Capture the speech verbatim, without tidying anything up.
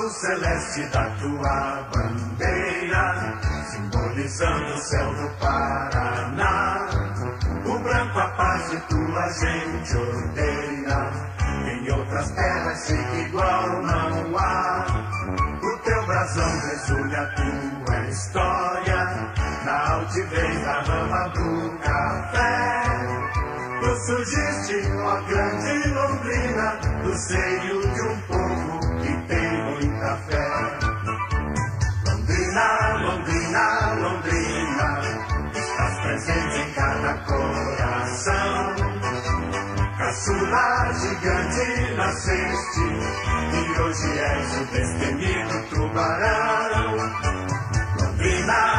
azul celeste da tua bandeira, simbolizando o céu do Paraná. O branco a paz de tua gente odeia, em outras terras sei que igual não há. O teu brasão resulha a tua história, na altivez da rama do café. Tu surgiste, ó grande Londrina, do seio de um povo que tem muita fé. Londrina, Londrina, Londrina, estás presente em cada coração. Caçula gigante nasceste, e hoje és o destemido tubarão. Londrina,